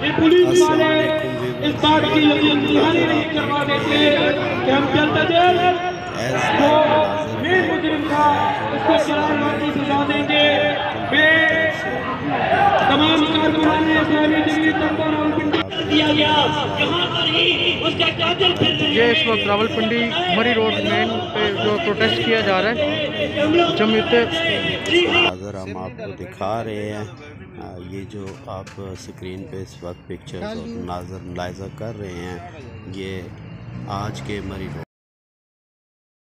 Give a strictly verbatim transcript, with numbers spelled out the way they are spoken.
ये पुलिस वाले इस बात की यकीनी नहीं करवा देते कि हम चलते जेल जो मेन मुजरिम था उसको चार की सजा देंगे। वे तमाम कारकुनाने दिया गया यहाँ पर ही उसका कातिल फिर ये इस वक्त रावलपिंडी मरी रोड मेन पे जो प्रोटेस्ट किया जा रहा है जमीयत। अगर हम आपको दिखा रहे हैं ये जो आप स्क्रीन पे इस वक्त पिक्चर्स नाजर मुलाहिजा कर रहे हैं, ये आज के मरी रोड